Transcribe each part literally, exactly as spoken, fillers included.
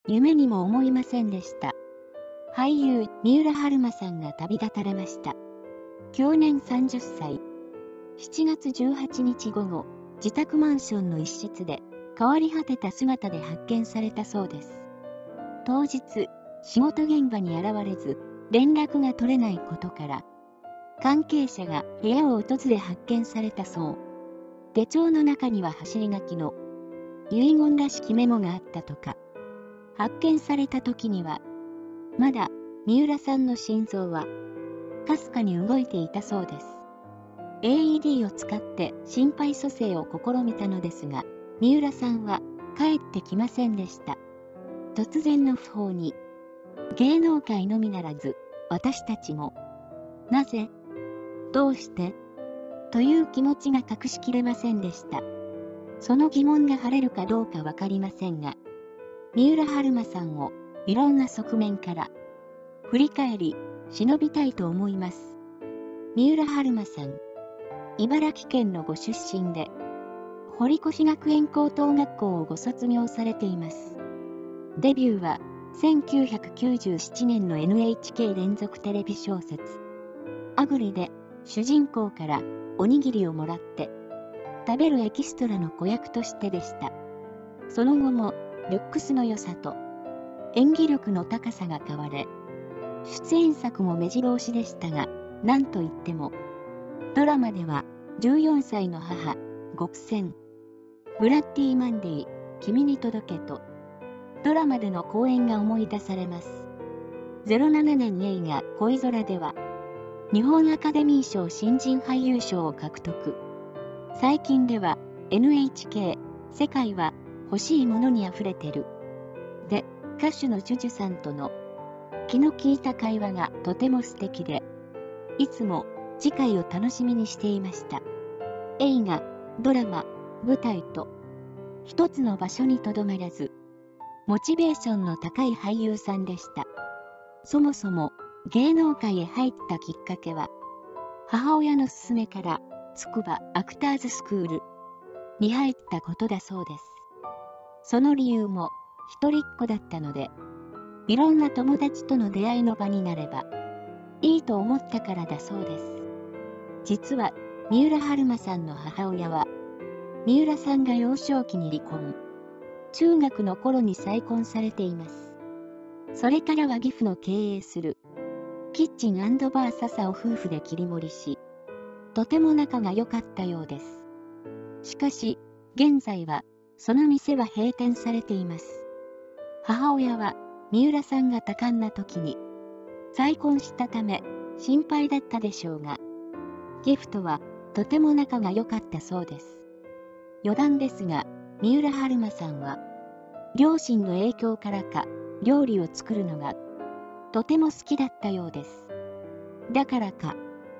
夢にも思いませんでした。俳優、三浦春馬さんが旅立たれました。享年さんじゅっさい。しちがつじゅうはちにち午後、自宅マンションの一室で、変わり果てた姿で発見されたそうです。当日、仕事現場に現れず、連絡が取れないことから、関係者が部屋を訪れ発見されたそう。手帳の中には走り書きの遺言らしきメモがあったとか。発見された時には、まだ三浦さんの心臓はかすかに動いていたそうです。エーイーディー を使って心肺蘇生を試みたのですが、三浦さんは帰ってきませんでした。突然の訃報に、芸能界のみならず、私たちも、なぜ、どうして、という気持ちが隠しきれませんでした。その疑問が晴れるかどうかわかりませんが、三浦春馬さんをいろんな側面から振り返り、偲びたいと思います。三浦春馬さん、茨城県のご出身で、堀越学園高等学校をご卒業されています。デビューはせんきゅうひゃくきゅうじゅうななねんの エヌエイチケー 連続テレビ小説、あぐりで主人公からおにぎりをもらって食べるエキストラの子役としてでした。その後もルックスの良さと演技力の高さが買われ、出演作も目白押しでしたが、なんといっても、ドラマではじゅうよんさいの母、ごくせん、ブラッディ・マンデー、君に届けと、ドラマでの公演が思い出されます。ゼロななねん映画恋空では、日本アカデミー賞新人俳優賞を獲得。最近では エヌエイチケー、世界は欲しいものにあふれてる。で、歌手のジュジュさんとの気の利いた会話がとても素敵で、いつも次回を楽しみにしていました。映画、ドラマ、舞台と、一つの場所にとどまらず、モチベーションの高い俳優さんでした。そもそも芸能界へ入ったきっかけは、母親の勧めから筑波アクターズスクールに入ったことだそうです。その理由も一人っ子だったので、いろんな友達との出会いの場になればいいと思ったからだそうです。実は三浦春馬さんの母親は、三浦さんが幼少期に離婚、中学の頃に再婚されています。それからは岐阜の経営するキッチン&バー笹を夫婦で切り盛りし、とても仲が良かったようです。しかし、現在はその店は閉店されています。母親は三浦さんが多感な時に再婚したため心配だったでしょうが、ギフとはとても仲が良かったそうです。余談ですが、三浦春馬さんは両親の影響からか料理を作るのがとても好きだったようです。だからか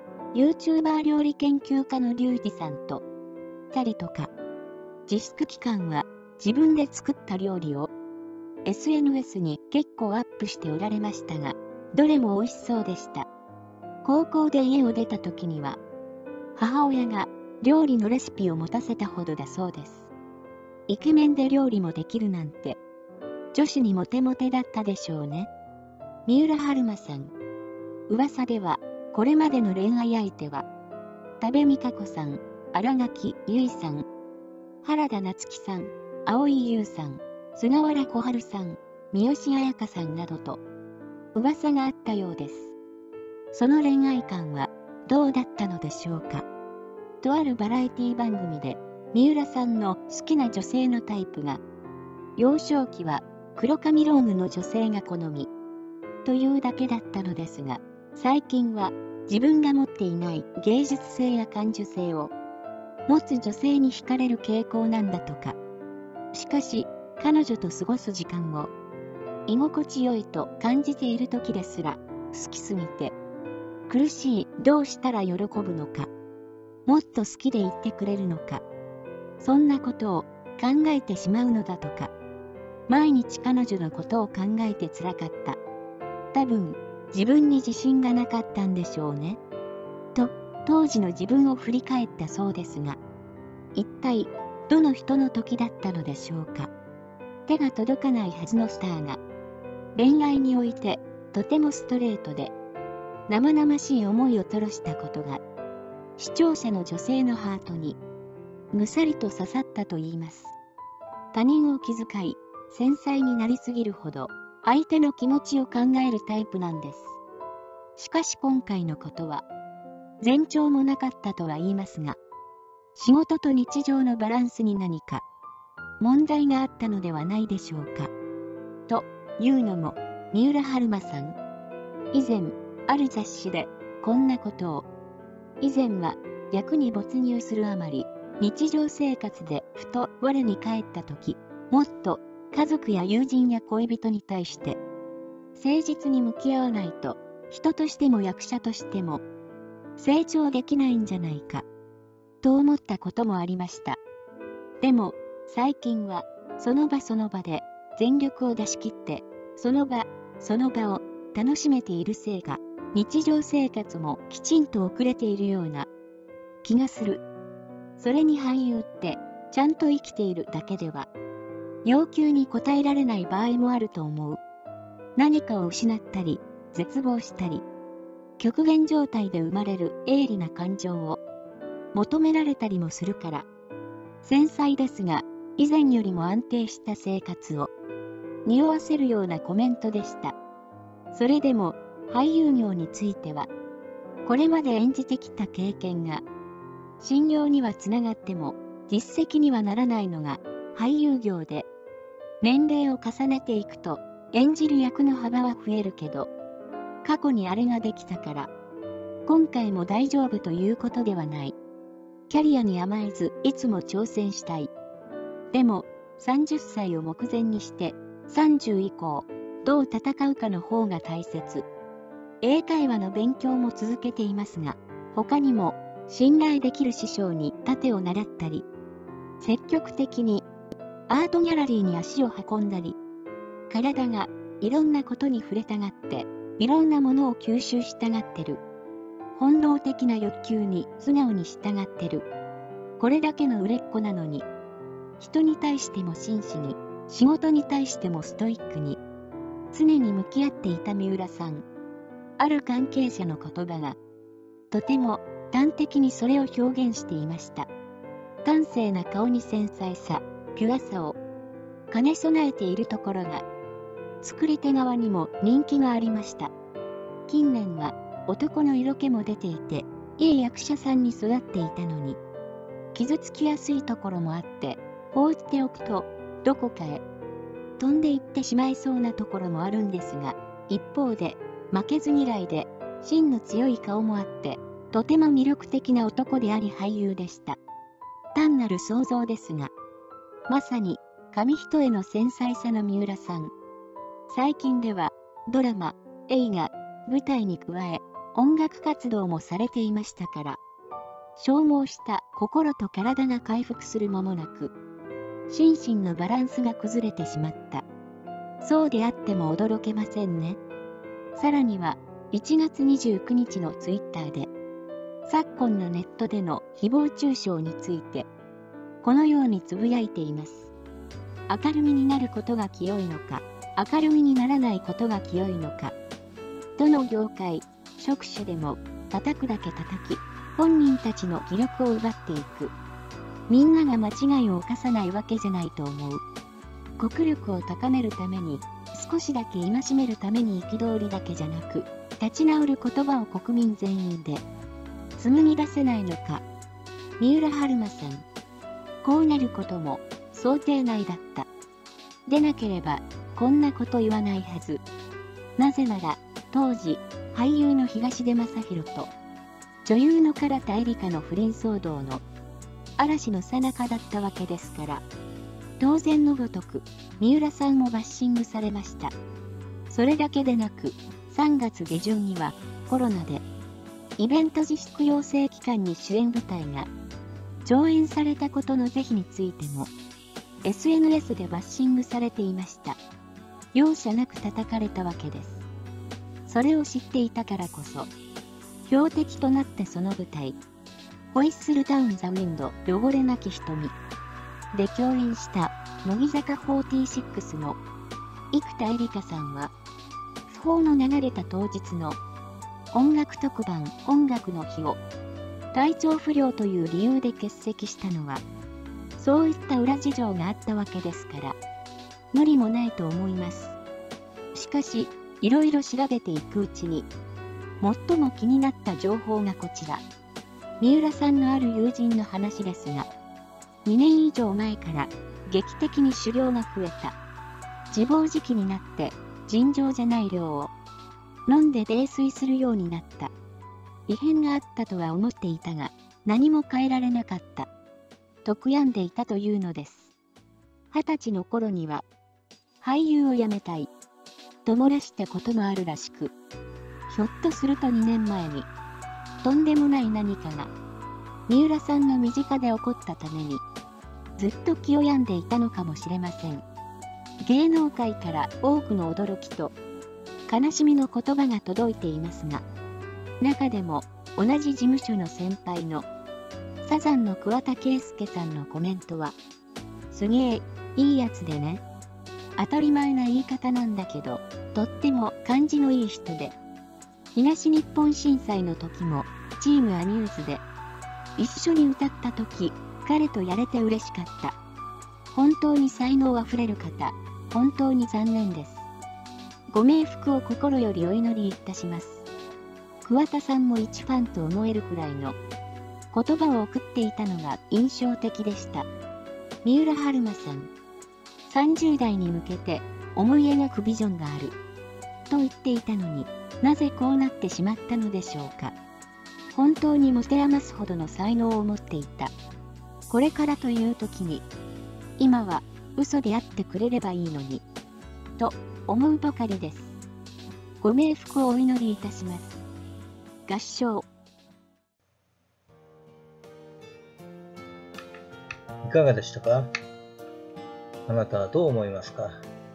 YouTuber 料理研究家のリュウジさんとたりとか、自粛期間は自分で作った料理を エスエヌエス に結構アップしておられましたが、どれも美味しそうでした。高校で家を出た時には母親が料理のレシピを持たせたほどだそうです。イケメンで料理もできるなんて女子にモテモテだったでしょうね。三浦春馬さん、噂ではこれまでの恋愛相手は多部未華子さん、新垣結衣さん、原田夏樹さん、蒼井優さん、菅原小春さん、三好彩花さんなどと噂があったようです。その恋愛観はどうだったのでしょうか。とあるバラエティ番組で三浦さんの好きな女性のタイプが、幼少期は黒髪ロングの女性が好みというだけだったのですが、最近は自分が持っていない芸術性や感受性を持つ女性に惹かれる傾向なんだとか。しかし彼女と過ごす時間を居心地よいと感じている時ですら、好きすぎて苦しい、どうしたら喜ぶのか、もっと好きでいてくれるのか、そんなことを考えてしまうのだとか。毎日彼女のことを考えてつらかった。多分自分に自信がなかったんでしょうね。と当時の自分を振り返ったそうですが、一体どの人の時だったのでしょうか。 手が届かないはずのスターが、恋愛においてとてもストレートで、生々しい思いを吐露したことが、視聴者の女性のハートに、ぐさりと刺さったといいます。他人を気遣い、繊細になりすぎるほど、相手の気持ちを考えるタイプなんです。しかし今回のことは、前兆もなかったとは言いますが、仕事と日常のバランスに何か問題があったのではないでしょうか。というのも、三浦春馬さん、以前、ある雑誌でこんなことを、以前は役に没入するあまり、日常生活でふと我に返ったとき、もっと家族や友人や恋人に対して、誠実に向き合わないと、人としても役者としても、成長できないんじゃないか、と思ったこともありました。でも、最近は、その場その場で、全力を出し切って、その場、その場を楽しめているせいが、日常生活もきちんと遅れているような気がする。それに俳優って、ちゃんと生きているだけでは、要求に応えられない場合もあると思う。何かを失ったり、絶望したり、極限状態で生まれる鋭利な感情を求められたりもするから、繊細ですが、以前よりも安定した生活を匂わせるようなコメントでした。それでも、俳優業については、これまで演じてきた経験が、信用にはつながっても、実績にはならないのが俳優業で、年齢を重ねていくと、演じる役の幅は増えるけど、過去にあれができたから、今回も大丈夫ということではない。キャリアに甘えず、いつも挑戦したい。でも、さんじゅっさいを目前にして、さんじゅう以降、どう戦うかの方が大切。英会話の勉強も続けていますが、他にも、信頼できる師匠に盾を習ったり、積極的にアートギャラリーに足を運んだり、体がいろんなことに触れたがって、いろんなものを吸収したがってる。本能的な欲求に素直に従ってる。これだけの売れっ子なのに、人に対しても真摯に、仕事に対してもストイックに、常に向き合っていた三浦さん。ある関係者の言葉が、とても端的にそれを表現していました。端正な顔に繊細さ、ピュアさを兼ね備えているところが、作り手側にも人気がありました。近年は男の色気も出ていて、いい役者さんに育っていたのに、傷つきやすいところもあって、放っておくと、どこかへ飛んでいってしまいそうなところもあるんですが、一方で、負けず嫌いで、芯の強い顔もあって、とても魅力的な男であり俳優でした。単なる想像ですが、まさに、紙一重の繊細さの三浦さん。最近では、ドラマ、映画、舞台に加え、音楽活動もされていましたから、消耗した心と体が回復する間もなく、心身のバランスが崩れてしまった。そうであっても驚けませんね。さらには、いちがつにじゅうくにちのツイッターで、昨今のネットでの誹謗中傷について、このようにつぶやいています。明るみになることが清いのか、明るみにならないことが清いのか。どの業界、職種でも、叩くだけ叩き、本人たちの気力を奪っていく。みんなが間違いを犯さないわけじゃないと思う。国力を高めるために、少しだけ戒めるために憤りだけじゃなく、立ち直る言葉を国民全員で、紡ぎ出せないのか。三浦春馬さん。こうなることも、想定内だった。でなければ、こんなこと言わないはず。なぜなら、当時、俳優の東出昌大と、女優の唐田絵里香の不倫騒動の嵐の最中だったわけですから、当然のごとく、三浦さんもバッシングされました。それだけでなく、さんがつげじゅんには、コロナで、イベント自粛要請期間に主演舞台が、上演されたことの是非についても、エスエヌエス でバッシングされていました。容赦なく叩かれたわけです。それを知っていたからこそ、標的となってその舞台、ホイッスルダウン・ザ・ウィンド、汚れなき瞳で共演した乃木坂フォーティーシックスの生田絵梨花さんは、訃報の流れた当日の音楽特番音楽の日を体調不良という理由で欠席したのは、そういった裏事情があったわけですから、無理もないと思います。しかし、いろいろ調べていくうちに、最も気になった情報がこちら。三浦さんのある友人の話ですが、にねん以上前から劇的に酒量が増えた。自暴自棄になって尋常じゃない量を飲んで泥酔するようになった。異変があったとは思っていたが、何も変えられなかった。と悔やんでいたというのです。二十歳の頃には、俳優を辞めたい。と漏らしたこともあるらしく、ひょっとするとにねんまえに、とんでもない何かが、三浦さんの身近で起こったために、ずっと気を病んでいたのかもしれません。芸能界から多くの驚きと、悲しみの言葉が届いていますが、中でも同じ事務所の先輩のサザンの桑田佳祐さんのコメントは、すげえいいやつでね。当たり前な言い方なんだけど、とっても感じのいい人で、東日本震災の時もチームアミューズで一緒に歌った時、彼とやれて嬉しかった。本当に才能あふれる方、本当に残念です。ご冥福を心よりお祈りいたします。桑田さんも一ファンと思えるくらいの言葉を送っていたのが印象的でした。三浦春馬さん、さんじゅう代に向けて思い描くビジョンがあると言っていたのに、なぜこうなってしまったのでしょうか。本当に持て余すほどの才能を持っていた。これからという時に、今は嘘であってくれればいいのに、と思うばかりです。ご冥福をお祈りいたします。合唱。 いかがでしたか？あなたはどう思いますか？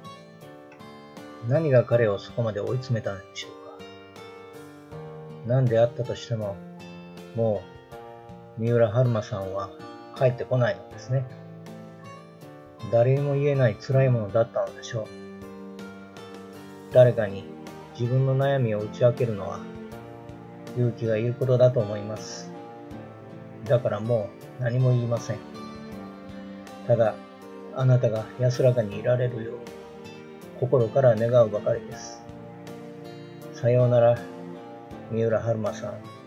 何が彼をそこまで追い詰めたのでしょうか？何であったとしても、もう三浦春馬さんは帰ってこないのですね。誰にも言えない辛いものだったのでしょう。誰かに自分の悩みを打ち明けるのは勇気がいることだと思います。だからもう何も言いません。ただ、あなたが安らかにいられるよう心から願うばかりです。さようなら、三浦春馬さん。